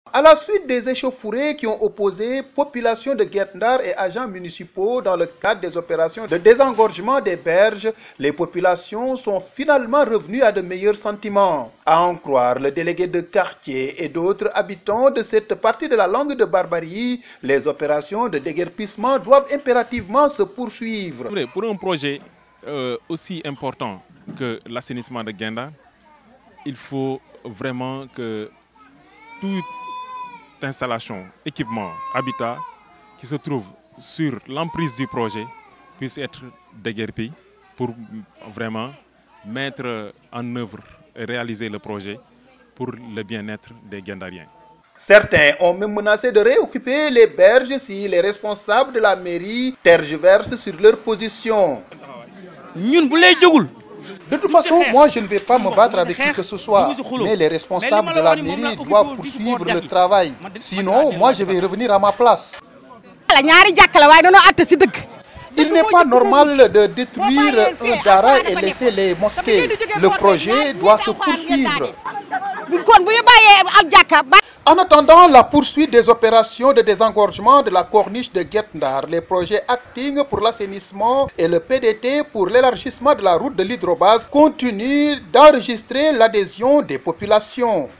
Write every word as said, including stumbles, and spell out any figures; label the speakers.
Speaker 1: À la suite des échauffourées qui ont opposé population de Guet Ndar et agents municipaux dans le cadre des opérations de désengorgement des berges, les populations sont finalement revenues à de meilleurs sentiments. À en croire le délégué de quartier et d'autres habitants de cette partie de la langue de Barbarie, les opérations de déguerpissement doivent impérativement se poursuivre.
Speaker 2: Pour un projet euh, aussi important que l'assainissement de Guet Ndar, il faut vraiment que toute installation, équipement, habitat qui se trouve sur l'emprise du projet puisse être déguerpi pour vraiment mettre en œuvre et réaliser le projet pour le bien-être des Guendariens.
Speaker 1: Certains ont même menacé de réoccuper les berges si les responsables de la mairie tergiversent sur leur position. De toute façon, moi je ne vais pas me battre avec qui que ce soit, mais les responsables de la mairie doivent poursuivre le travail. Sinon, moi je vais revenir à ma place. Il n'est pas normal de détruire un dara et laisser les mosquées. Le projet doit se poursuivre. En attendant la poursuite des opérations de désengorgement de la corniche de Guet Ndar, les projets Acting pour l'assainissement et le P D T pour l'élargissement de la route de l'hydrobase continuent d'enregistrer l'adhésion des populations.